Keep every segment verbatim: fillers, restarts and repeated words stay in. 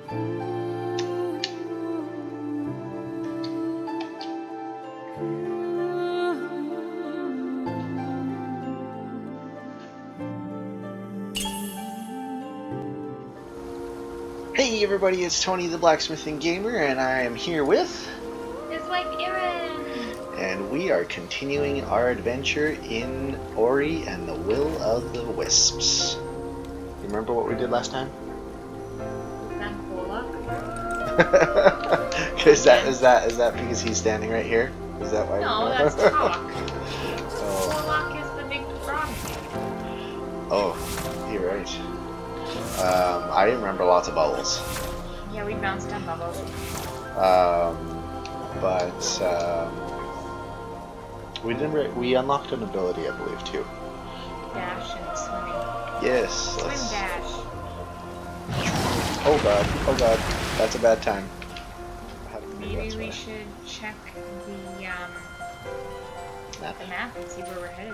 Hey everybody, it's Tony the Blacksmithing Gamer, and I am here with... His wife Erin! And we are continuing our adventure in Ori and the Will of the Wisps. You remember what we did last time? AGAINST Kwolek? is that is that is that because he's standing right here? Is that why? No, that's talk. Oh. Kwolek is the big frog. Oh, you're right. Um, I remember lots of bubbles. Yeah, we bounced on bubbles. Um, but um, we didn't. We unlocked an ability, I believe, too. Dash and swimming. Yes. Swim Let's... dash. Oh god! Oh god! That's a bad time. Maybe we should check the um map. the map and see where we're headed.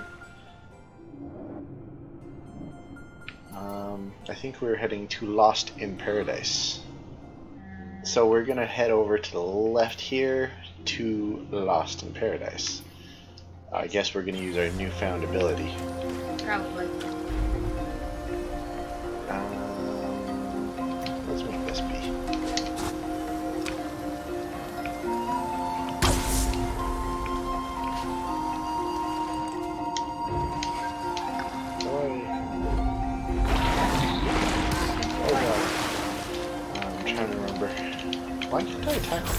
Um, I think we're heading to Lost in Paradise. So we're gonna head over to the left here to Lost in Paradise. I guess we're gonna use our newfound ability. Probably. Um, let's make this be. Why can't I attack him?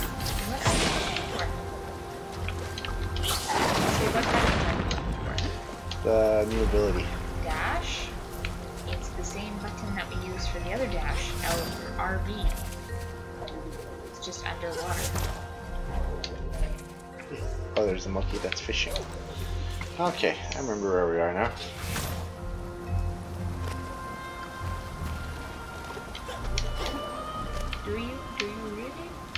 The new ability. Dash? It's the same button that we used for the other dash, L or R B. It's just underwater. Oh, there's a monkey that's fishing. Okay, I remember where we are now. Do you? Do you really?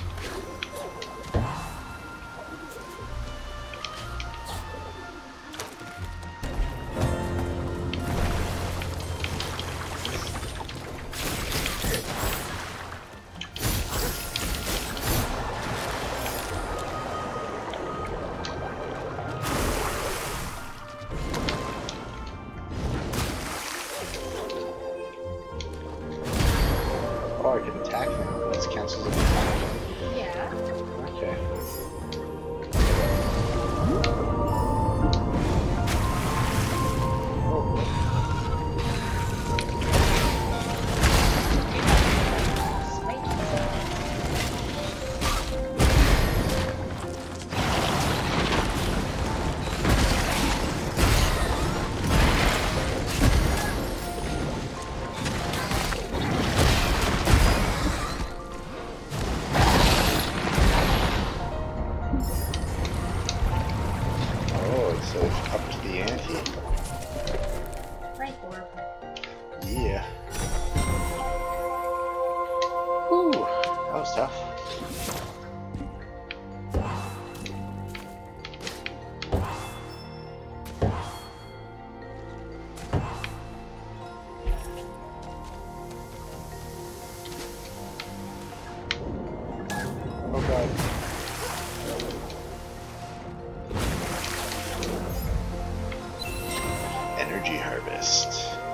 Oh, I can attack him. This cancels an attack. Yeah. Okay. So up to the ante. Right, orb. Yeah. Whew, that was tough. Oh god. Energy harvest.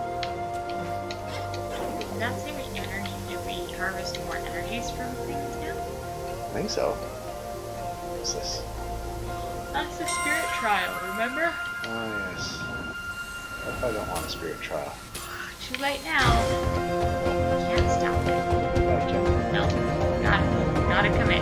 Not so much energy. Do we harvest more energies from things now? I think so. What's this? That's the spirit trial, remember? Oh yes. What if I don't want a spirit trial? Too late now. Can't stop it. I can. No, gotta, gotta commit.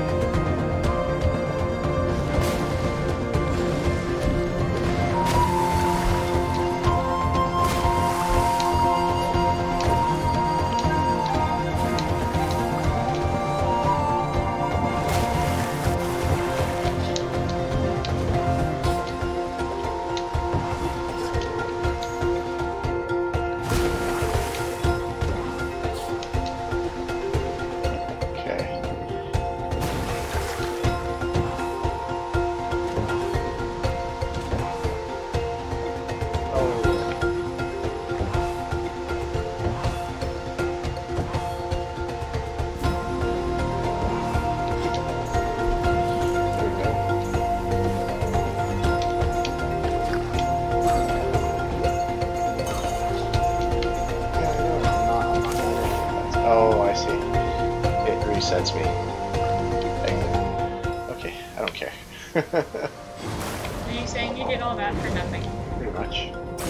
Oh, I see. It resets me. Exit. Okay, I don't care. Are you saying you did all that for nothing? Pretty much.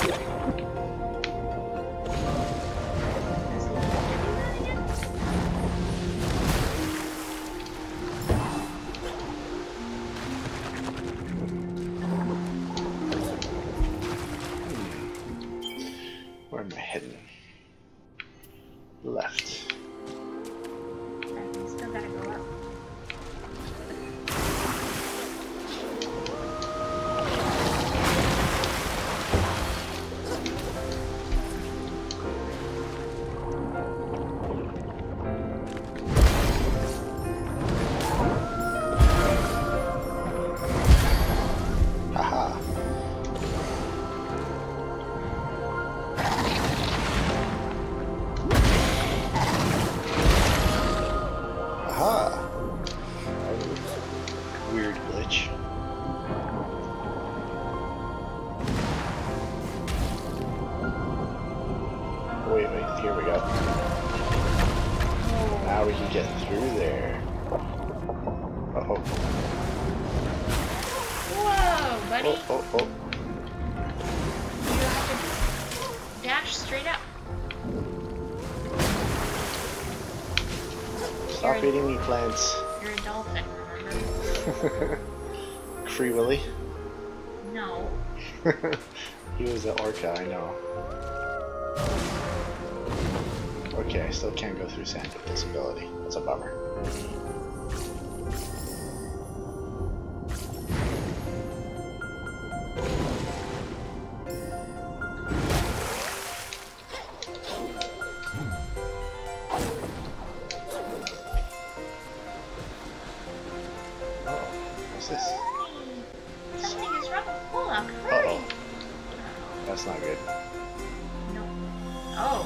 Where am I heading? Left. I still gotta go up. Haha. Aha! Weird glitch. Wait, wait, here we go. Now we can get through there. Uh-oh. Whoa, buddy! Oh, oh, oh. You have to dash straight up. Stop You're a- eating me, plants. You're a dolphin, remember? Free Willy? No. He was an orca, I know. Okay, I still can't go through sand with this ability. That's a bummer. Oh, what's this? Something is wrong with Kwolek. Uh Hurry! oh. That's not good. No. Oh.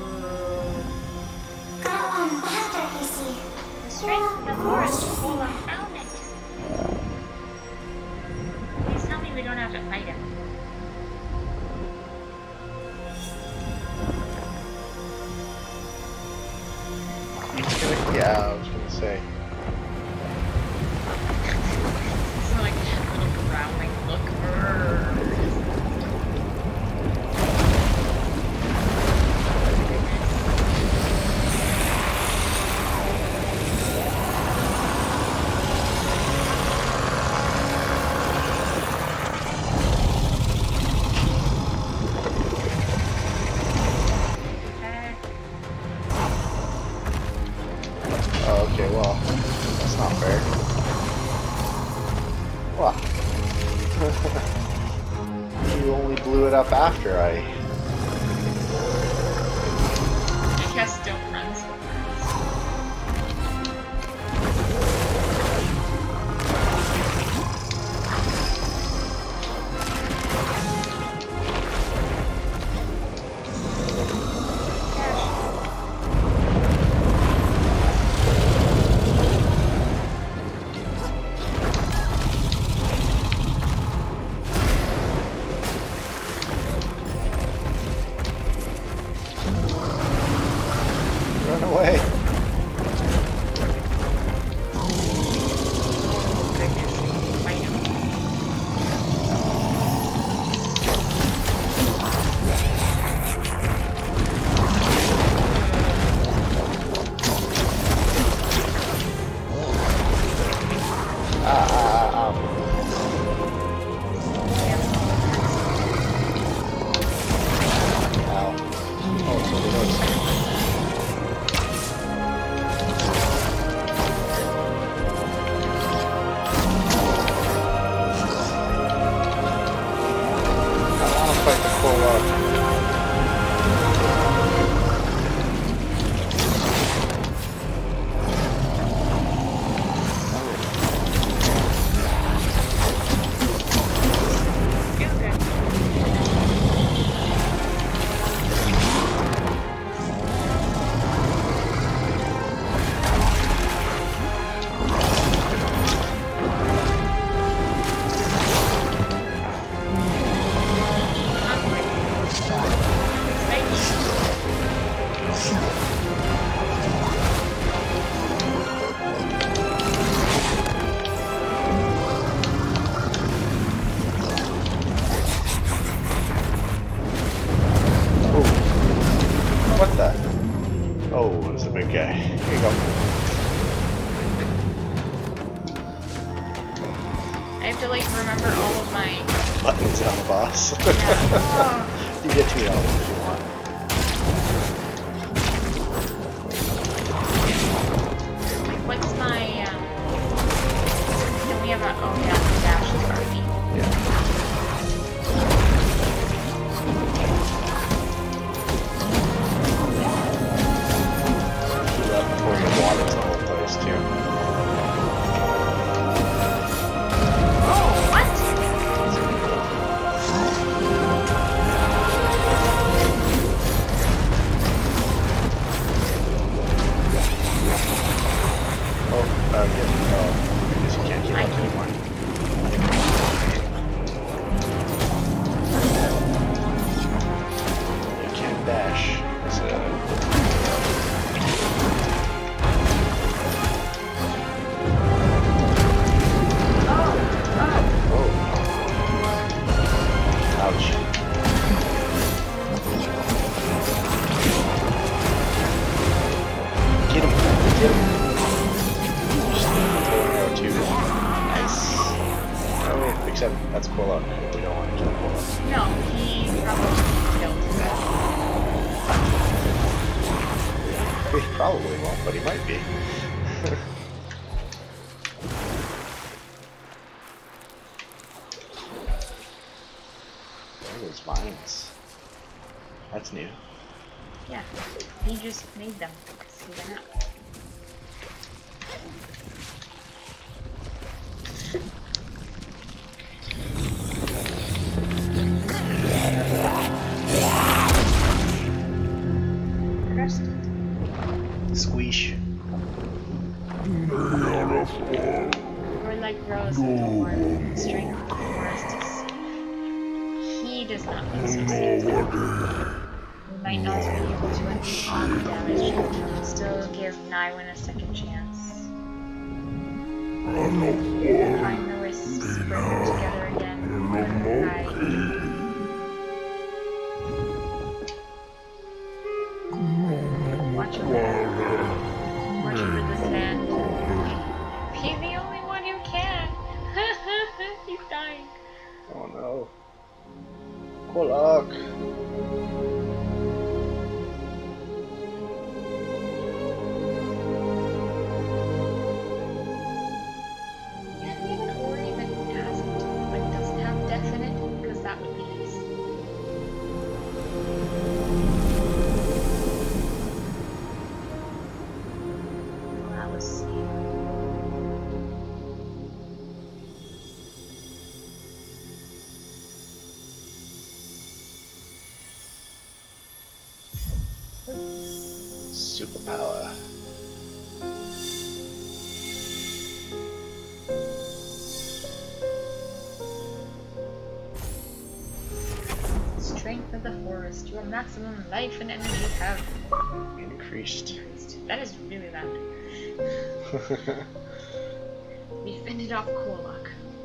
Got one after P C. The strength of the forest. Kwolek found it. Please tell me we don't have to fight him. Yeah, I was gonna say. It's like a little growling look. Brrr. Oh, okay, well, that's not fair. What? You only blew it up after I... I guess don't run so fast. Run away! Oh goodness. Fight him. Ah, ah, ah, ah. Ow. Oh, so they noticed me. Oh, there's a big guy. Here you go. I have to like remember all of my Buttons on the boss. yeah. You get to all if you want. What's my um can we have a oh yeah, the dash is R B. Yeah. Do that before you water the whole place too. Oh, what? Oh, uh, get, oh, I guess you can't heal I up can. anymore. You can't dash. It's a... Oh, Oh. Ouch. Get him! Get him! Just throw an arrow too. Nice. Oh wait, except that's Kwolek. We don't want to kill Kwolek. oh. No, he probably killed himself. He probably won't, but he might be. Oh, those vines. That's new. Yeah, he just made them because he went out. Crusted. Squeesh. We're like Rose with the horn. Strength of the forest is. He does not make success. We might not be able to undo all the damage, but still give Nywin a second chance. Find the Wisps, bring them together again, let them hide. Watch over. Watch over this land. He's the only one who can. He's dying. Oh no. Kwolek. Can't even or even hasn't, like doesn't have death in it, because that would be easy. Well, let's see. Superpower. Strength of the forest. Your maximum life and energy have Increased. increased. That is really loud. We fended off Kwolek.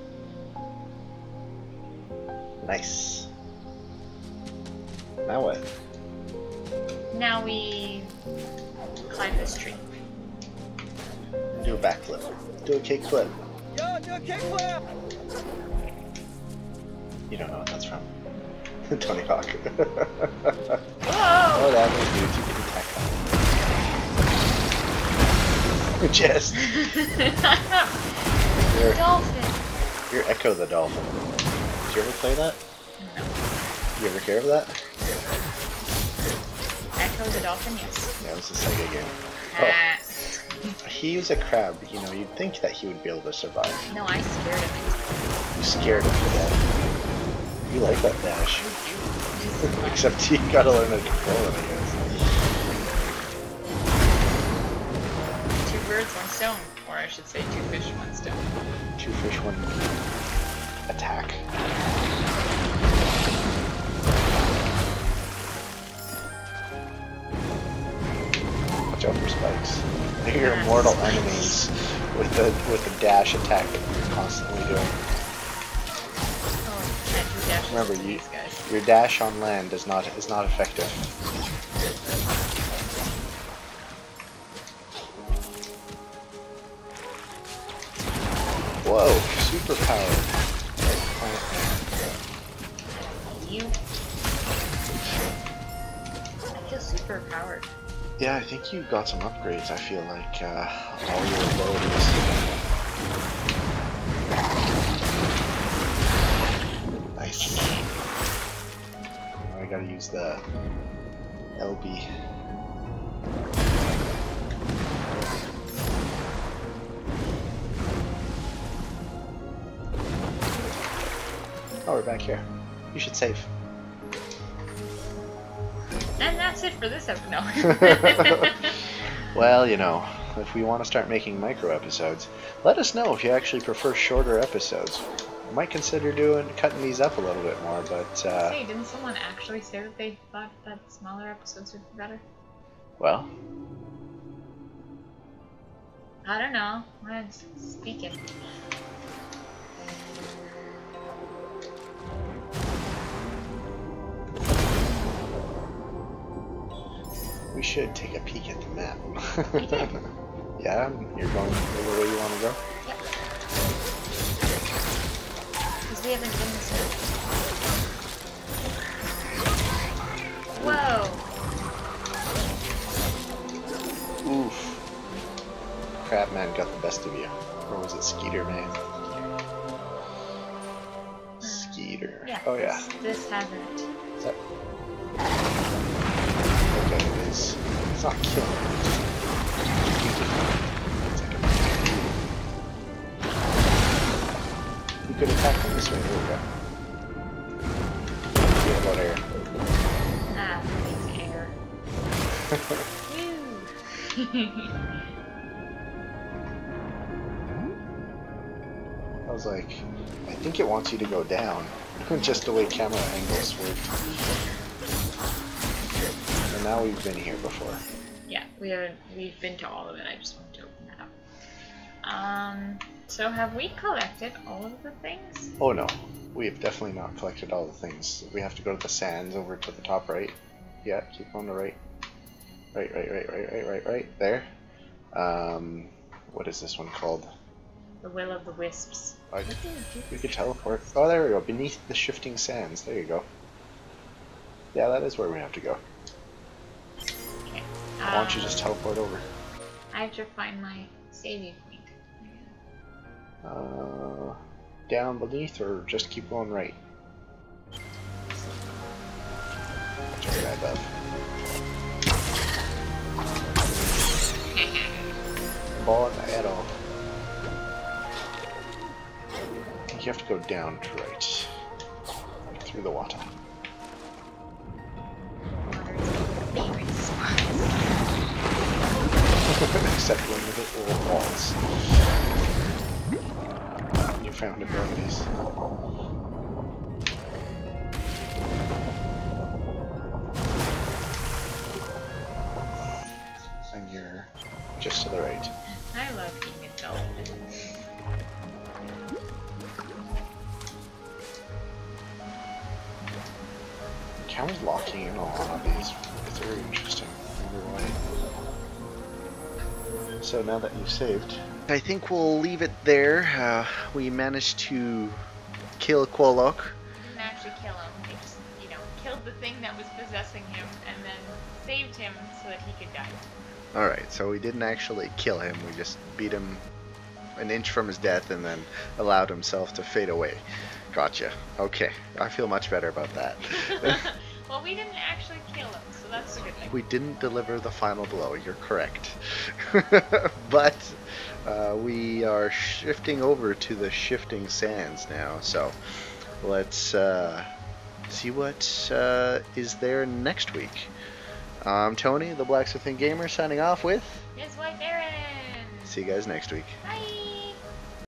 Nice. Now what? Now we climb this tree. Do a backflip. Do a kickflip. Yo, do a kickflip! You don't know what that's from. Tony Hawk. Whoa! Oh, that was dude. You can attack that. Jess. You're, Dolphin. you're Echo the Dolphin. Did you ever play that? No. You ever hear of that? Echo the dolphin, yes. Yeah, it was a Sega game. Ah. Oh, he was a crab. You know, you'd think that he would be able to survive. No, I scared of it. You scared him to death. You like that dash. Except you gotta learn how to control it, I guess. Two birds, one stone. Or I should say two fish, one stone. Two fish, one attack. Watch out for spikes. They're your mortal enemies with the with the dash attack that you're constantly doing. Oh, can't do dashes Remember, with you, these guys. your dash on land is not is not effective. Whoa, superpower. You. I feel super powered. Yeah, I think you got some upgrades. I feel like uh, all your abilities. Nice. Now I gotta use the L B. Oh, we're back here. You should save. And that's it for this episode. No. Well, you know, if we want to start making micro episodes, let us know if you actually prefer shorter episodes. I might consider doing cutting these up a little bit more, but uh, Say, didn't someone actually say that they thought that smaller episodes would be better? well, I don't know. I'm just speaking. we should take a peek at the map. We did. Yeah, you're going the way you want to go? Yep. Because we haven't been this way. Whoa! Oof. Crabman got the best of you. Or was it Skeeter Man? Skeeter. Yeah. Oh yeah. This, this hasn't. Is that... Okay, it is. It's not killing me. It's like a... We could attack from this way. There we go. What about air? Ah, it's air. Woo! I was like, I think it wants you to go down. Just the way camera angles work. And now we've been here before. Yeah, we haven't. We've been to all of it. I just wanted to open that up. Um. So have we collected all of the things? Oh no, we have definitely not collected all the things. We have to go to the sands over to the top right. Yeah, keep on the right. Right, right, right, right, right, right, right. There. Um, what is this one called? The Will of the Wisps. I, we could teleport. Oh, there we go. Beneath the shifting sands. There you go. Yeah, that is where we have to go. Okay. Why don't you just teleport over? I have to find my saving point. Uh, down beneath, or just keep going right? Just right above. Ball in the head off. I think you have to go down to right. Through the water. Water's my favorite spot. Except when you hit little walls. You found abilities. And you're just to the right. I love being a dolphin. The camera's locking in on one of these. It's very interesting. I wonder why. So now that you've saved, I think we'll leave it there. Uh, we managed to kill Kwolek. Didn't actually kill him. They just, you know, killed the thing that was possessing him and then saved him so that he could die. Alright, so we didn't actually kill him. We just beat him an inch from his death and then allowed himself to fade away. Gotcha. Okay, I feel much better about that. Well, we didn't actually kill him, so that's a good thing. We didn't deliver the final blow, you're correct. But uh, we are shifting over to the shifting sands now, so let's uh, see what uh, is there next week. I'm Tony, the Blacksmithing Gamer, signing off with... Miss White Baron! See you guys next week. Bye!